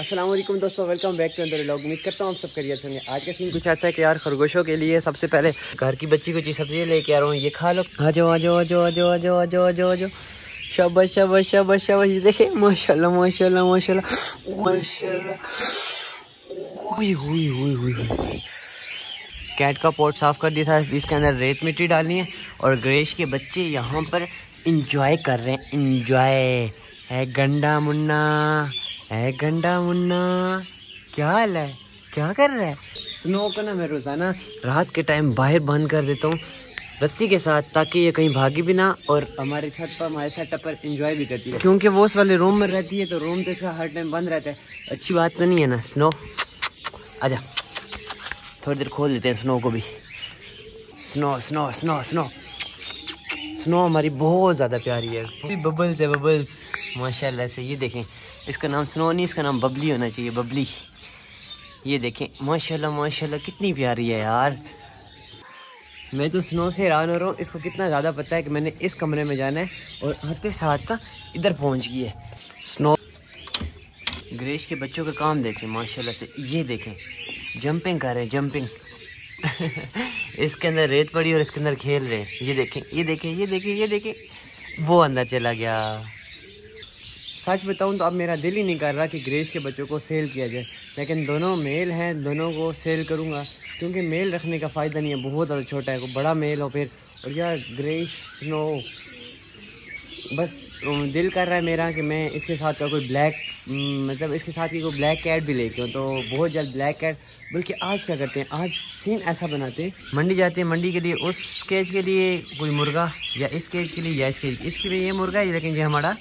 अस्सलाम वालेकुम दोस्तों, वेलकम बैक टू अंदर व्लॉग। उम्मीद करता हूँ आप सब खैरियत होंगे। आज का सीन कुछ ऐसा है कि यार खरगोशों के लिए सबसे पहले घर की बच्ची को सब्जी लेके आ रहा हूँ, ये खा लो। आ जाओ आ जाओ आ जाओ आ जाओ आ जाओ आ जाओ आ जाओ आ जाओ। शाबाश शाबाश शाबाश शाबाश। ये देखे माशाल्लाह माशाल्लाह माशाल्लाह माशाल्लाह। हुई हुई हुई हुई। कैट का पोट साफ कर दिया था, इसके अंदर रेत मिट्टी डालनी है और ग्रेश के बच्चे यहाँ पर इंजॉय कर रहे हैं। इंजॉय है गंडा मुन्ना, है गंडा मुन्ना। क्या हाल है, क्या कर रहा है? स्नो को ना मैं रोजाना रात के टाइम बाहर बंद कर देता हूँ रस्सी के साथ, ताकि ये कहीं भागी भी ना और हमारे छत पर हमारे सेटअप पर एंजॉय भी करती है। क्योंकि वो उस वाले रूम में रहती है तो रूम तो इसका हर टाइम बंद रहता है। अच्छी बात तो नहीं है ना। स्नो आजा, थोड़ी देर खोल देते हैं स्नो को भी। Snow snow snow snow snow हमारी बहुत ज़्यादा प्यारी है। बबल्स है बबल्स माशाल्लाह से। ये देखें, इसका नाम स्नो नहीं, इसका नाम बबली होना चाहिए, बबली। ये देखें माशाल्लाह माशाल्लाह कितनी प्यारी है यार। मैं तो स्नो से हैरान हो रहा हूँ, इसको कितना ज़्यादा पता है कि मैंने इस कमरे में जाना है और आते साथ ना इधर पहुँच गई है स्नो। ग्रेश के बच्चों का काम देखें माशाल्लाह से। ये देखें जंपिंग कर रहे हैं, जंपिंग। इसके अंदर रेत पड़ी और इसके अंदर खेल रहे हैं। ये देखें ये देखें ये देखें ये देखें, वो अंदर चला गया। सच बताऊं तो अब मेरा दिल ही नहीं कर रहा कि ग्रेश के बच्चों को सेल किया जाए, लेकिन दोनों मेल हैं, दोनों को सेल करूंगा क्योंकि मेल रखने का फ़ायदा नहीं है, बहुत ज़्यादा छोटा है। कोई बड़ा मेल हो फिर। और यार ग्रेश स्नो, बस दिल कर रहा है मेरा कि मैं इसके साथ का कोई ब्लैक, मतलब इसके साथ की कोई ब्लैक कैट भी लेके हूँ, तो बहुत जल्द ब्लैक कैट। बल्कि आज क्या करते हैं, आज सीन ऐसा बनाते हैं, मंडी जाते हैं, मंडी के लिए उस केज के लिए कोई मुर्गा, या इस केज के लिए या इस केज, इसके लिए ये मुर्गा है, लेकिन ये हमारा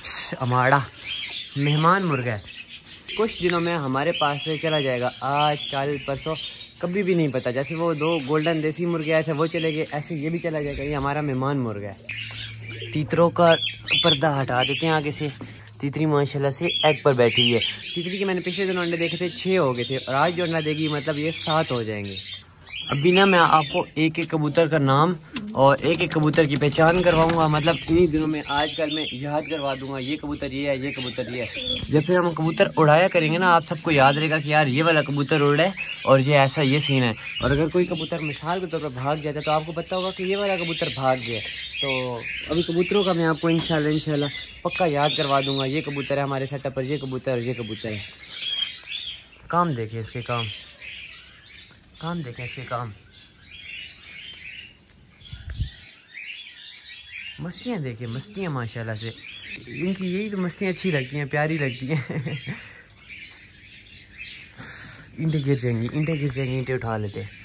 मेहमान मुर्गा है। कुछ दिनों में हमारे पास से चला जाएगा, आज कल परसों कभी भी नहीं पता। जैसे वो 2 गोल्डन देसी मुर्गे आए थे वो चले गए, ऐसे ये भी चला जाएगा। ये हमारा मेहमान मुर्गा है। तीतरों का पर्दा हटा देते हैं आगे से। तीतरी माशाल्लाह से एग पर बैठी हुई है। तीतरी के मैंने पिछले दिनों अंडे देखे थे 6 हो गए थे और आज जो अंडा देगी मतलब ये 7 हो जाएंगे। अभी ना मैं आपको एक एक कबूतर का नाम और एक एक कबूतर की पहचान करवाऊंगा, मतलब इन्हीं दिनों में आजकल मैं याद करवा दूंगा। ये कबूतर ये है, ये कबूतर ये है। जब फिर हम कबूतर उड़ाया करेंगे ना, आप सबको याद रहेगा कि यार ये वाला कबूतर उड़ रहा है और ये ऐसा ये सीन है। और अगर कोई कबूतर मिसाल के तौर पर भाग जाता है तो आपको पता होगा कि ये वाला कबूतर भाग गया। तो अभी कबूतरों का मैं आपको इंशाल्लाह पक्का याद करवा दूंगा। ये कबूतर है हमारे सेटअप पर, ये कबूतर और ये कबूतर है। काम देखिए इसके, काम देखें इसके काम, मस्तियाँ देखिए, मस्तियाँ माशाल्लाह से। इनकी यही तो मस्तियाँ अच्छी लगती हैं, प्यारी लगती हैं। ईंटें गिर जाएंगी, ईंटें गिर जाएंगी, ईंटें उठा लेते हैं।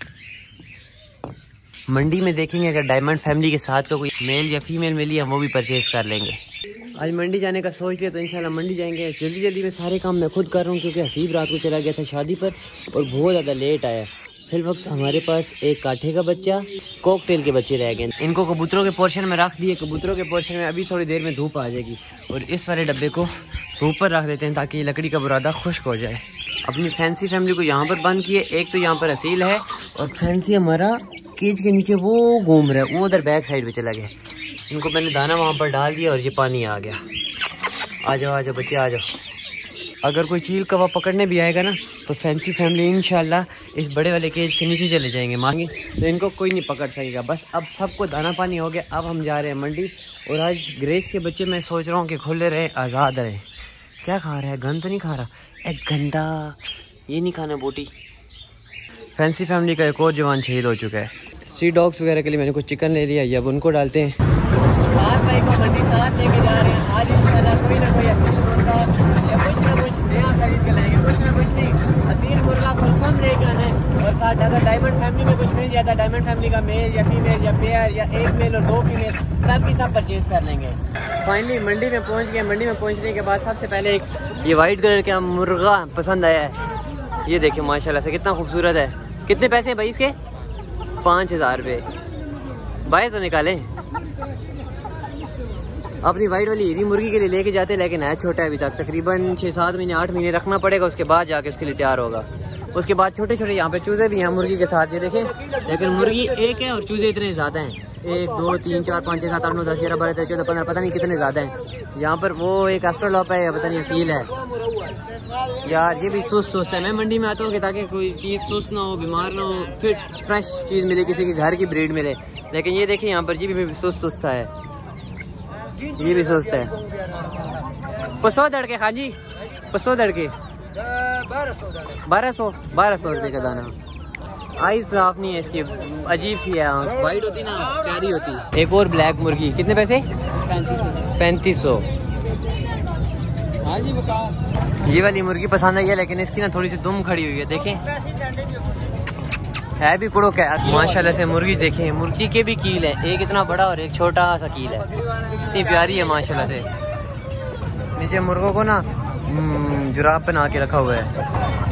मंडी में देखेंगे अगर डायमंड फैमिली के साथ का कोई मेल या फीमेल मिली है, वो भी परचेज कर लेंगे। आज मंडी जाने का सोच लिया तो इंशाल्लाह मंडी जाएंगे। जल्दी जल्दी में सारे काम मैं खुद कर रहा हूँ क्योंकि हसीब रात को चला गया था शादी पर और बहुत ज़्यादा लेट आया। फिर वक्त हमारे पास एक काठे का बच्चा, कॉकटेल के बच्चे रह गए। इनको कबूतरों के पोर्शन में रख दिए। कबूतरों के पोर्शन में अभी थोड़ी देर में धूप आ जाएगी और इस वाले डब्बे को धूप पर रख देते हैं ताकि लकड़ी का बुरादा खुश्क हो जाए। अपनी फैंसी फैमिली को यहाँ पर बंद किए। एक तो यहाँ पर असील है और फैंसी हमारा केज के नीचे वो घूम रहा है, वो उधर बैक साइड पे चला गया। इनको मैंने दाना वहाँ पर डाल दिया और ये पानी आ गया। आ जाओ आ जाओ बच्चे आ जाओ। अगर कोई चील कौवा पकड़ने भी आएगा ना तो फैंसी फैमिली इंशाल्लाह इस बड़े वाले केज के नीचे चले जाएंगे मांगे, तो इनको कोई नहीं पकड़ सकेगा। बस अब सबको दाना पानी हो गया, अब हम जा रहे हैं मंडी। और आज ग्रेश के बच्चे मैं सोच रहा हूँ कि खुले रहे, आज़ाद रहे। क्या खा रहा है, गंद तो नहीं खा रहा? एक गंदा ये नहीं खाना, बोटी। फैंसी फैमिली का एक और जवान शहीद हो चुका है। स्ट्रीट डॉग्स वगैरह के लिए मैंने कुछ चिकन ले लिया, अब उनको डालते हैं। 7 मई को मंडी साथ लेके जा रहे हैं। आज इंशाल्लाह कोई ना कोई असील मुर्गा या कुछ ना कुछ नया खरीद के लाएंगे। कुछ ना कुछ नहीं, असील मुर्गा कन्फर्म लेके आना है। और साथ अगर डायमंड फैमिली में कुछ मिल जाता है, डायमंड फैमिली का मेल या फीमेल या पेयर या एक मेल और 2 फीमेल, सब की सब परचेज कर लेंगे। फाइनली मंडी में पहुँच गए। मंडी में पहुँचने के बाद सबसे पहले एक ये वाइट कलर का मुर्गा पसंद आया है। ये देखिए माशाल्लाह से कितना खूबसूरत है। कितने पैसे हैं भाई इसके? 5000 रुपये। भाई तो निकालें। अपनी वाइट वाली हीरी मुर्गी के लिए लेके जाते, लेकिन है छोटा है अभी तक, तकरीबन 6-7 महीने 8 महीने रखना पड़ेगा, उसके बाद जाके उसके लिए तैयार होगा। उसके बाद छोटे छोटे यहाँ पे चूजे भी हैं मुर्गी के साथ, ये देखें। लेकिन मुर्गी एक है और चूजे इतने ज़्यादा हैं। 1 2 3 4 5 6 7 8 9 10 11 12 13 14 15 पता नहीं कितने ज़्यादा हैं। यहाँ पर वो एक एस्ट्रोलॉप है या पता नहीं असील है यार, ये भी सुस्त है। मैं मंडी में आता हूँ कि ताकि कोई चीज़ सुस्त ना हो, बीमार ना हो, फिट फ्रेश चीज़ मिले, किसी के घर की ब्रीड मिले। लेकिन ये देखिए यहाँ पर ये भी सुस्त है, ये भी सुस्त है। 500 दड़के खान जी, 500 दड़के 1200 रुपये का दाना। आई साफ नहीं है इसकी, अजीब सी है, वाइट होती ना, प्यारी होती। एक और ब्लैक मुर्गी, कितने पैसे? 3500। हाँ जी विकास, ये वाली मुर्गी पसंद आई है, लेकिन इसकी ना थोड़ी सी दुम खड़ी हुई है, देखें है भी कुड़क है माशाल्लाह से। मुर्गी देखें, मुर्गी के भी कील है, एक इतना बड़ा और एक छोटा सा कील है, इतनी प्यारी है माशाल्लाह से। नीचे मुर्गों को ना जुराब बना के रखा हुआ है।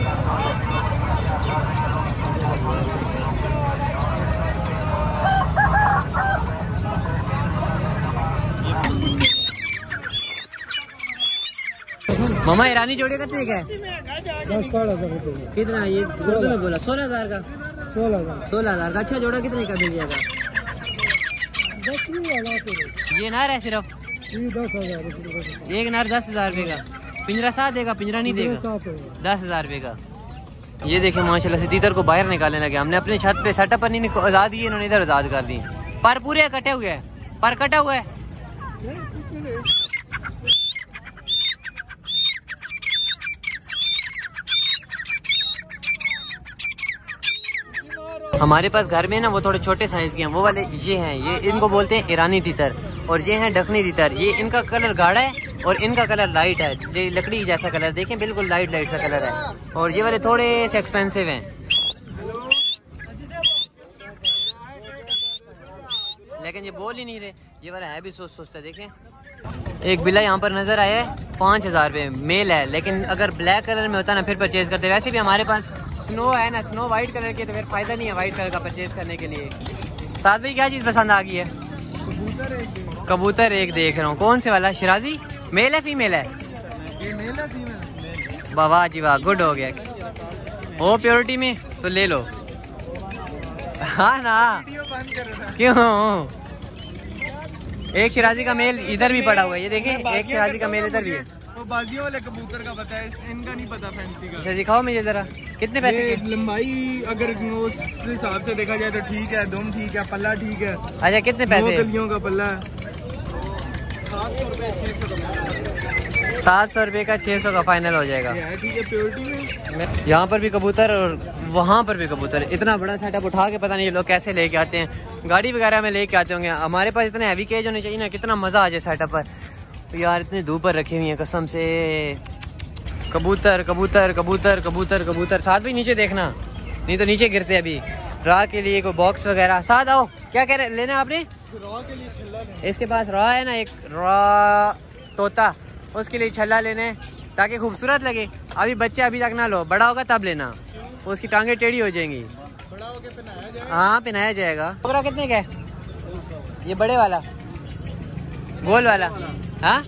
मामा ईरानी जोड़े कितने का है? 10-12,000 रुपये। कितना ये उर्दू में बोला? 16,000 का। 16,000 का। अच्छा जोड़ा कितने का मिल जाएगा? ये नर है सिर्फ 10,000 रुपये। एक नर 10,000 रुपये का। पिंजरा साथ देगा? पिंजरा नहीं देगा। 10,000 रुपये का। ये देखिए माशाल्लाह से तीतर को बाहर निकालने लगे। हमने अपने छत पे सेटअप पर नहीं आजाद किए, इन्होंने इधर आजाद कर दी। पर पूरे कटे हुए है, पर कटा हुआ है। हमारे पास घर में ना वो थोड़े छोटे साइज के हैं, वो वाले ये हैं, ये इनको बोलते हैं ईरानी तीतर, और ये हैं दखनी तीतर। ये इनका कलर गाढ़ा है और इनका कलर लाइट है, ये लकड़ी जैसा कलर, देखें बिल्कुल लाइट सा कलर है। और ये वाले थोड़े से एक्सपेंसिव हैं, लेकिन ये बोल ही नहीं रहे। ये वाला है भी सुस्त है, देखें। एक बिल्ला यहाँ पर नजर आया है, 5,000 रुपये, मेल है, लेकिन अगर ब्लैक कलर में होता ना फिर परचेज करते। वैसे भी हमारे पास स्नो है ना, स्नो वाइट कलर की, तो फिर फायदा नहीं है वाइट कलर का परचेज करने के लिए। साथ में क्या चीज पसंद आ गई है? कबूतर एक देख रहा हूँ। कौन से वाला? शिराजी? मेल है फीमेल है? वाह जी वाह, गुड हो गया। हो प्योरिटी में तो ले लो। हाँ ना, क्यों? एक शिराजी का मेल इधर भी पड़ा हुआ है, ये देखिए, एक शिराजी का मेल इधर भी है। वो बाजियों वाले कबूतर का पता है, इनका नहीं पता फैंसी का। अच्छा दिखाओ मुझे जरा, कितने पैसे की? लंबाई अगर उस हिसाब से देखा जाए तो ठीक है, दुम ठीक है, पल्ला ठीक है। अच्छा कितने पैसे? 2 गलियों का पल्ला है। 700 रुपये का 600 का फाइनल हो जाएगा। ठीक है प्योरिटी में। यहाँ पर भी कबूतर और वहाँ पर भी कबूतर। इतना बड़ा सेटअप उठा के पता नहीं ये लोग कैसे लेके आते हैं, गाड़ी वगैरह में लेके आते होंगे। हमारे पास इतने हैवी केज होने चाहिए ना, कितना मजा आ जाए सेटअप पर। तो यार इतने धूप पर रखी हुई है कसम से। कबूतर कबूतर कबूतर कबूतर कबूतर। साथ भी नीचे देखना, नहीं तो नीचे गिरते। अभी रॉ के लिए कोई बॉक्स वगैरह साथ आओ। क्या कह रहे लेना आपने? रॉ के लिए छल्ला लेना। इसके पास रॉ है ना, एक रॉ तोता, उसके लिए छल्ला लेने ताकि खूबसूरत लगे। अभी बच्चे अभी तक ना लो, बड़ा होगा तब लेना, उसकी टांगे टेढ़ी हो जाएंगी। बड़ा होके पहनाया जाएगा। हाँ पहनाया जाएगा। कोबरा कितने का है? ये बड़े वाला गोल वाला? हाँ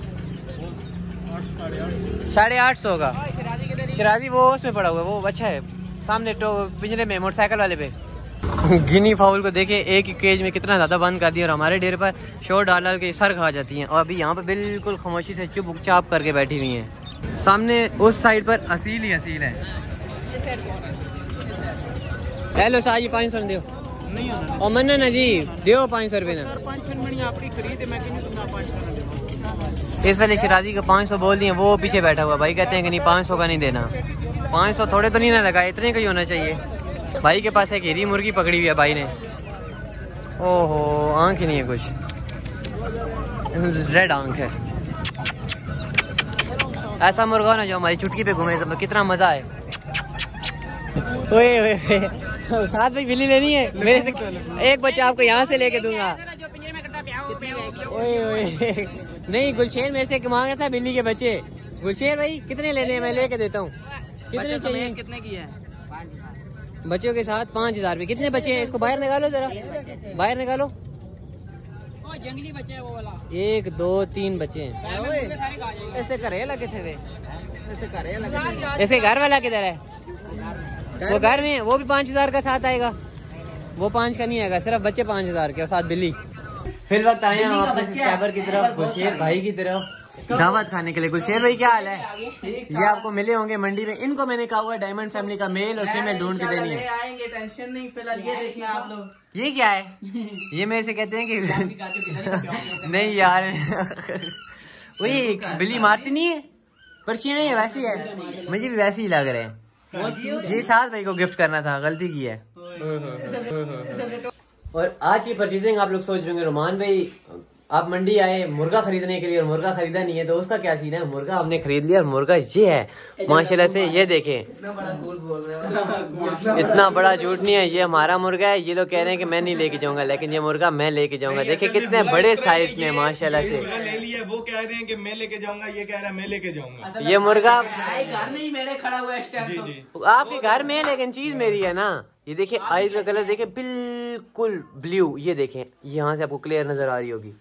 850 का। शिराजी वो उसमें पड़ा हुआ है, वो अच्छा है सामने तो पिंजरे में, मोटरसाइकिल वाले पे। गिनी फाउल को देखे, एक ही केज में कितना ज्यादा बंद कर दिया, और हमारे डेरे पर शोर डाल के सर खा जाती हैं। और अभी यहाँ पर बिल्कुल खामोशी से चुपचाप करके बैठी हुई हैं। सामने उस साइड पर असील ही असील है। हेलो साजी 500 दो और मन्ना ना जी दो 500 रुपये ना। इस वाले शिराजी का 500 बोल दिए, वो पीछे बैठा हुआ भाई कहते हैं कि नहीं 500 का नहीं देना। 500 थोड़े तो नहीं ना लगा, इतने का ही होना चाहिए। भाई के पास एक हीरी मुर्गी पकड़ी हुई है भाई ने। ओहो आंख ही नहीं है कुछ, रेड आंख है। ऐसा मुर्गा ना जो हमारी चुटकी पे घूमे, कितना मजा है। ओए ओए साथ में बिल्ली लेनी है मेरे से, एक बच्चा आपको यहाँ से लेके दूंगा। ओए ओए नहीं, गुलशेर में से मांग रहा था बिल्ली के बच्चे। गुलशेर भाई कितने लेने हैं, मैं लेके देता हूँ। कितने चाहिए? कितने की है? बच्चों के साथ 5,000 रुपये। कितने बच्चे हैं? इसको बाहर निकालो जरा, बाहर निकालो। जंगली बच्चे है वो वाला। 1 2 3 बच्चे हैं। ऐसे करे लगे थे वे, ऐसे करे लगे थे। ऐसे घर वाला किधर है? वो घर में, वो भी 5,000 का साथ आएगा। वो 5 का नहीं आएगा, सिर्फ बच्चे 5,000 के और साथ बिल्ली। फिर वक्त आए हम अपने सब्सक्राइबर की तरफ, गुलशेर भाई की तरफ दावत खाने के लिए। गुलशेर भाई क्या हाल है? ये आपको मिले होंगे मंडी में। इनको मैंने कहा हुआ डायमंड फैमिली का मेल और फीमेल ढूंढ के देनी है। आएंगे, टेंशन नहीं। फिलहाल ये देखिए आप लोग। ये क्या है? ये मेरे से कहते हैं कि नहीं यार वही बिल्ली मारती नहीं है, पर्ची नहीं है, वैसी है। मुझे भी वैसे ही लग रहे हैं। ये साथ भाई को गिफ्ट करना था, गलती की है। और आज की परचेजिंग आप लोग सोच रहे होंगे रोमान भाई आप मंडी आए मुर्गा खरीदने के लिए और मुर्गा खरीदा नहीं है, तो उसका क्या सीन है? मुर्गा हमने खरीद लिया और मुर्गा ये है माशाल्लाह से। ये देखें, इतना बड़ा झूठ नहीं है, ये हमारा मुर्गा है। ये लोग कह रहे हैं कि मैं नहीं लेके जाऊंगा, लेकिन ये मुर्गा मैं लेके जाऊंगा। देखिए कितने बड़े साइज में माशाल्लाह से। ले लिया, वो कह रहे हैं कि मैं लेके जाऊंगा, ये कह रहा है मैं लेके जाऊंगा। ये मुर्गा घर में ही मेरे खड़ा हुआ है आपके घर में है, लेकिन चीज मेरी है ना। ये देखिए आईज का कलर देखे, बिल्कुल ब्लू। ये देखें, यहाँ से आपको क्लियर नजर आ रही होगी।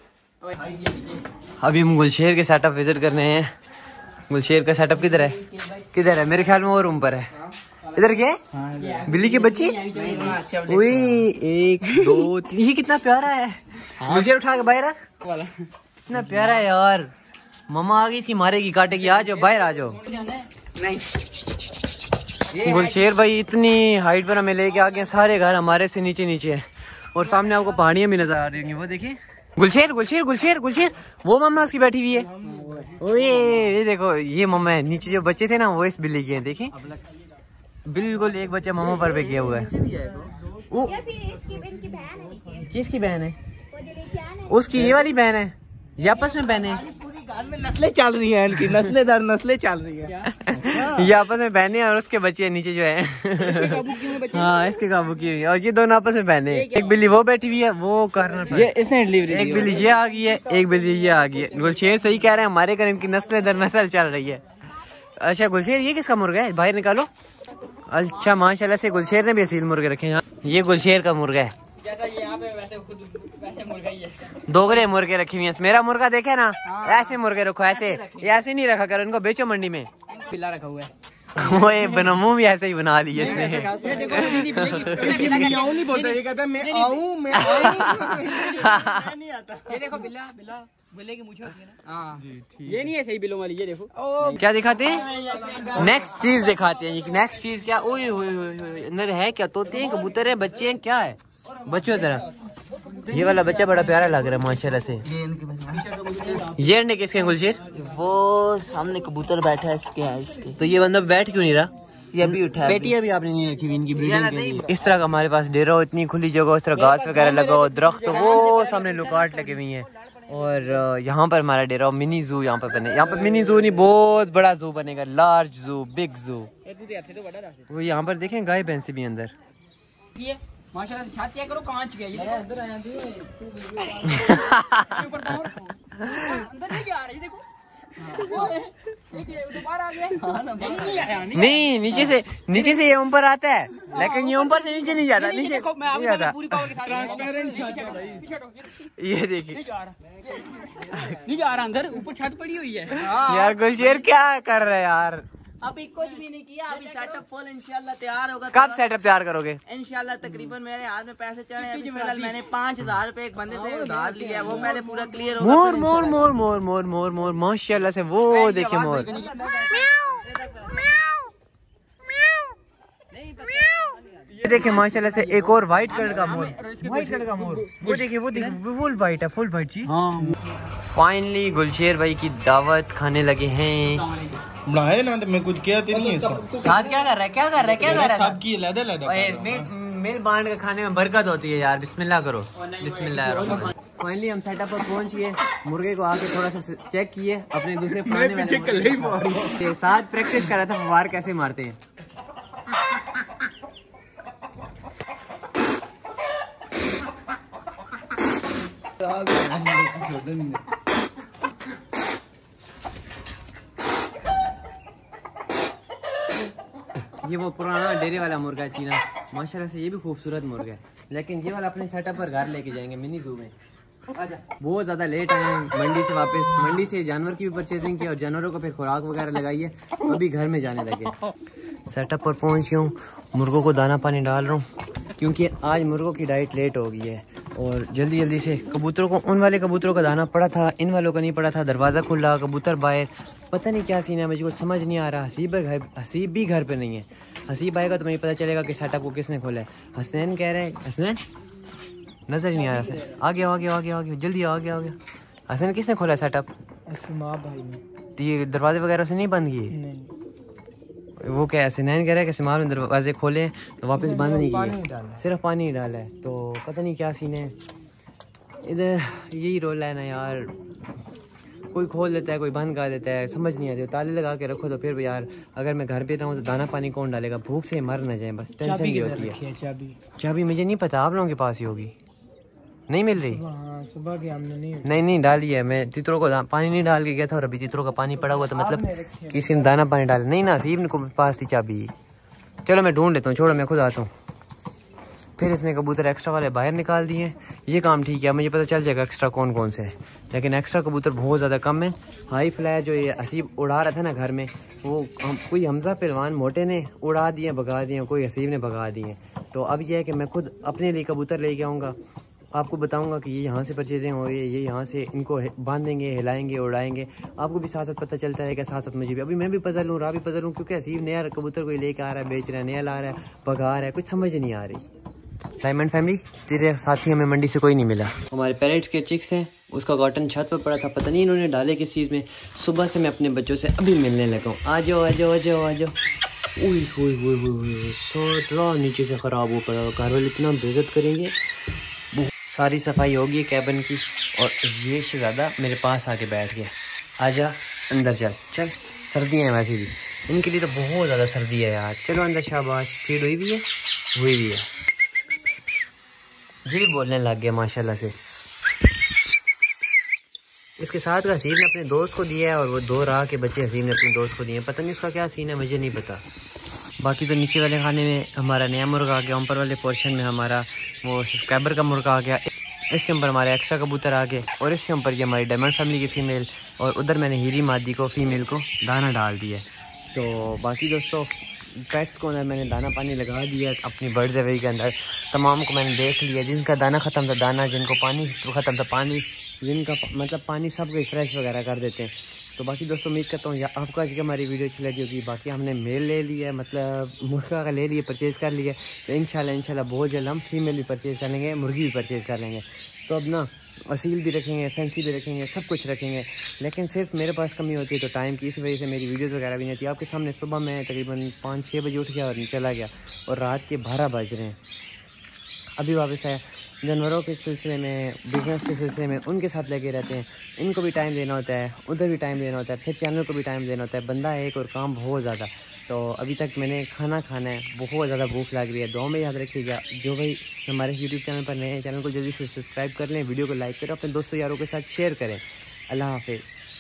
अभी हम गुलशेर के सेटअप विजिट करने हैं। गुलशेर का सेटअप किधर है? किधर है? मेरे ख्याल में वो रूम पर है। इधर क्या है? बिल्ली के बच्चे। वही 1 2 3। ये कितना प्यारा है। गुलशेर उठा के बाहर रख। कितना प्यारा है यार। मम्मा आ गई सी मारेगी, काटेगी। आ जाओ बाहर, आ जाओ। गुलशेर भाई इतनी हाइट पर हमें लेके आ गए। सारे घर हमारे से नीचे नीचे है और सामने आपको पहाड़ियां भी नजर आ रही होंगी। वो देखिए गुलशेर गुलशेर गुलशेर गुलशेर, वो मम्मा उसकी बैठी हुई है। ओए ये देखो, ये मम्मा है। नीचे जो बच्चे थे ना वो इस बिल्ली के हैं। देखिए बिल्कुल एक बच्चा मम्मा पर पे किया हुआ है। वो किसकी बहन है? उसकी ये वाली बहन है। ये आपस में बहन है। नस्लें चल रही हैं इनकी, नस्लें दर नस्लें चल रही हैं। ये आपस में बहने और उसके बच्चे नीचे जो है हाँ इसके काबू की हुई है। और ये दोनों आपस में बहने। एक बिल्ली वो बैठी हुई है वो कॉर्नर पर, ये इसने डिलीवरी। एक बिल्ली ये आ गई है, एक बिल्ली ये आ गई है। गुलशेर सही कह रहे हैं, हमारे घर इनकी नस्लें दर नस्ल चल रही है। अच्छा गुलशेर ये किसका मुर्गा है? बाहर निकालो। अच्छा माशाल्लाह से गुलशेर ने भी असील मुर्गे रखे हैं। ये गुलशेर का मुर्गा है, जैसा ये यहाँ पे वैसे मुर्गा ही है। दोगले मुर्गे रखी हुई हैं। मेरा मुर्गा देखे ना, ऐसे मुर्गे रखो, ऐसे ऐसे नहीं रखा करो, इनको बेचो मंडी में। पिल्ला रखा हुआ है वो मुंह भी ऐसे ही बना लिया इसने। नहीं बोलता, ये कहता है मैं आऊं, मैं नहीं आता। ये देखो बिल्ला बिल्ला बिल्ले की मूंछ होती है ना। हाँ ये नहीं है सही बिल्लों वाली। ये देखो क्या दिखाते हैं? नेक्स्ट चीज दिखाते हैं। ये नेक्स्ट चीज क्या? ओए अंदर है क्या? तोते हैं, कबूतर है, बच्चे हैं, क्या है? बच्चों जरा। ये वाला बच्चा बड़ा प्यारा लग रहा है माशाल्लाह से। ये अंडे किसके गुलशेर? वो सामने कबूतर बैठा है इसके। तो ये बंदा बैठ क्यों नहीं रहा? ये अभी उठा है। पेटियां भी आपने नहीं रखी हुई इनकी ब्रीडिंग के लिए। इस तरह का हमारे पास डेरा हो, इतनी खुली जगह, इस तरह घास वगैरह लगा हो, दरख्त, वो सामने लुकाट लगे हुई है। और यहाँ पर हमारा डेरा हो, मिनी जू यहाँ पर बने। यहाँ पर मिनी जू नहीं, बहुत बड़ा जू बनेगा, लार्ज जू, बिग जू। वो यहाँ पर देखें गाय भैंसे भी अंदर। माशाल्लाह छाती है करो, कांच गया ये अंदर आया अंदर नहीं जा रही। देखो दोबारा आ गया। नहीं नीचे से ये ऊपर आता है, लेकिन ये ऊपर से नीचे नहीं जाता। नीचे नहीं जाता, पूरी पावर के साथ ट्रांसपेरेंट। ये देखिए नहीं जा रहा अंदर, ऊपर छत पड़ी हुई है। यार गुलशेर क्या कर रहे हैं यार? अभी कुछ भी नहीं किया, अभी सेटअप फुल इंशाल्लाह तैयार होगा। कब सेटअप तैयार करोगे? इंशाल्लाह तकरीबन मेरे हाथ में पैसे चढ़े हैं। अभी फिलहाल मैंने 5000 रुपए एक बंदे से उधार लिया है, वो पहले पूरा क्लियर होगा। मोर मोर मोर मोर मोर मोर मोर माशाल्लाह से। वो देखिए मोर, ये देखिए माशाल्लाह से एक और व्हाइट कलर का मोर। व्हाइट कलर का मोर, वो देखिए फुल व्हाइट है, फुल व्हाइट जी। फाइनली गुलशेर भाई की दावत खाने लगे हैं। बनाए ना तो मैं कुछ किया तो नहीं है। साथ क्या कर रहा है? क्या कर रहा है? सब की लदा मिल बांट के खाने में बरकत होती है यार। बिस्मिल्लाह करो, बिस्मिल्लाह। फाइनली हम सेटअप पर पहुंच गए। मुर्गे को आके थोड़ा सा चेक किए अपने दूसरे फलाने के साथ। प्रैक्टिस कर रहा था वार कैसे मारते हैं। ये वो पुराना डेरे वाला मुर्गा है चीना, माशाल्लाह से। ये भी खूबसूरत मुर्गा है, लेकिन ये वाला अपने सेटअप पर घर लेके जाएंगे मिनी जू में। बहुत ज़्यादा लेट आए हैं मंडी से वापस। मंडी से जानवर की भी परचेजिंग की और जानवरों को फिर खुराक वगैरह लगाई है, तो अभी घर में जाने लगे। सेटअप पर पहुँच गया हूँ, मुर्गों को दाना पानी डाल रहा हूँ क्योंकि आज मुर्गों की डाइट लेट हो गई है। और जल्दी जल्दी से कबूतरों को, उन वाले कबूतरों का दाना पड़ा था, इन वालों का नहीं पड़ा था। दरवाज़ा खुला, कबूतर बाहर, पता नहीं क्या सीन है, मुझे कुछ समझ नहीं आ रहा। हसीब भी घर पे नहीं है। हसीब आएगा तो मुझे पता चलेगा कि सेटअप को किसने खोला है। हसनैन कह रहे हैं, हसनैन नज़र नहीं आ रहा। आ गया जल्दी आ गया। हसनैन किसने खोला सेटअप? भाई ने। तो ये दरवाजे वगैरह से नहीं बंद किए? नहीं। वो क्या है, हसनैन कह रहा है कि सिमार में दरवाजे खोले तो वापस बंद नहीं किए, सिर्फ पानी ही डाला है। तो पता नहीं क्या सीन है इधर। यही रोल है ना यार, कोई खोल देता है, कोई बंद कर देता है, समझ नहीं आती। ताले लगा के रखो तो फिर यार अगर मैं घर पे रहूँ तो दाना पानी कौन डालेगा? भूख से मर ना जाए, बस टेंशन भी होती है। चाबी मुझे नहीं पता, आप लोगों के पास ही होगी। नहीं मिल रही? सुबह की हमने नहीं डाली है। मैं तितरों को पानी नहीं डाल के गया था और अभी तितरों का पानी पड़ा हुआ था, मतलब किसी ने दाना पानी डाला नहीं ना। नसीब को पास थी चाबी। चलो मैं ढूंढ लेता हूँ, छोड़ो मैं खुद आता हूँ। फिर इसने कबूतर एक्स्ट्रा वाले बाहर निकाल दिए। ये काम ठीक है, मुझे पता चल जाएगा एक्स्ट्रा कौन कौन से है, लेकिन एक्स्ट्रा कबूतर बहुत ज़्यादा कम है। हाई फ्लाई जो ये हसीब उड़ा रहा था ना घर में, वो कोई हमजा पहलवान मोटे ने उड़ा दिए, भगा दिए, कोई हसीब ने भगा दिए। तो अब यह है कि मैं खुद अपने लिए कबूतर लेके आऊँगा, आपको बताऊंगा कि ये यहाँ से परचेजिंग हो, ये यहाँ से इनको बांधेंगे, हिलाएंगे, उड़ाएंगे। आपको भी साथ साथ पता चलता रहेगा, साथ साथ मुझे भी। अभी मैं भी पजल हूँ, राह भी पजल हूँ, क्योंकि हसीब नया कबूतर कोई लेके आ रहा है, बेच रहा है, नया ला रहा है, भगा रहा है, कुछ समझ नहीं आ रही। डायमंड फैमिली, तेरे साथी हमें मंडी से कोई नहीं मिला। हमारे पेरेंट्स के चिक्स हैं, उसका कॉटन छत पर पड़ा था, पता नहीं इन्होंने डाले किस चीज़ में। सुबह से मैं अपने बच्चों से अभी मिलने लगा हूँ। आ जाओ। थोड़ा नीचे से ख़राब हो पड़ा, घर वाले इतना बेइज्जत करेंगे। सारी सफाई होगी कैबिन की, और ये शहज़ादा मेरे पास आके बैठ गया। आजा अंदर चल। सर्दियाँ हैं वैसे भी, इनके लिए तो बहुत ज़्यादा सर्दी है यार। चलो अंदर। शाबाश, फीड हुई भी है। ये भी बोलने लग गया माशाल्लाह से। इसके साथ का हसीब ने अपने दोस्त को दिया है, और वो 2 राह के बच्चे हसीब ने अपने दोस्त को दिए। पता नहीं उसका क्या सीन है, मुझे नहीं पता। बाकी तो नीचे वाले खाने में हमारा नया मुर्गा आ गया, ऊपर वाले पोर्शन में हमारा वो सब्सक्राइबर का मुर्गा आ गया, इसके ऊपर हमारे एक्स्ट्रा कबूतर आ गए, और इसके ऊपर ये हमारी डायमंड फैमिली की फ़ीमेल, और उधर मैंने हीरी मादी को फ़ीमेल को दाना डाल दिया। तो बाकी दोस्तों पेट्स को अंदर मैंने दाना पानी लगा दिया अपनी बर्ड्स एवरी के अंदर। तमाम को मैंने देख लिया, जिनका दाना ख़त्म था दाना, जिनको पानी ख़त्म था पानी, जिनका मतलब पानी सब कोई फ्रेश वगैरह कर देते हैं। तो बाकी दोस्तों उम्मीद करता हूँ आपको आज की हमारी वीडियो अच्छी लगी होगी। बाकी हमने मेल ले लिया है, मतलब मुर्गा का ले लिया, परचेज़ कर लिया। तो इंशाल्लाह बहुत जल्द हम फीमेल भी परचेज़ कर लेंगे, मुर्गी भी परचेज़ कर लेंगे। तो अब ना असील भी रखेंगे, फैंसी भी रखेंगे, सब कुछ रखेंगे। लेकिन सिर्फ मेरे पास कमी होती है तो टाइम की, इस वजह से मेरी वीडियोज़ वगैरह भी नहीं आती आपके सामने। सुबह मैं तकरीबन 5-6 बजे उठ गया और चला गया, और रात के 12 बज रहे हैं अभी वापस आया। जानवरों के सिलसिले में, बिज़नेस के सिलसिले में उनके साथ लगे रहते हैं। इनको भी टाइम देना होता है, उधर भी टाइम देना होता है, फिर चैनल को भी टाइम देना होता है। बंदा है एक और काम बहुत ज़्यादा। तो अभी तक मैंने खाना है, बहुत ज़्यादा भूख लग रही है। दुआ में याद रखिएगा। जो भाई हमारे यूट्यूब चैनल पर नए हैं, चैनल को जल्दी से सब्सक्राइब कर लें, वीडियो को लाइक करें, अपने दोस्तों यारों के साथ शेयर करें। अल्लाह हाफिज़।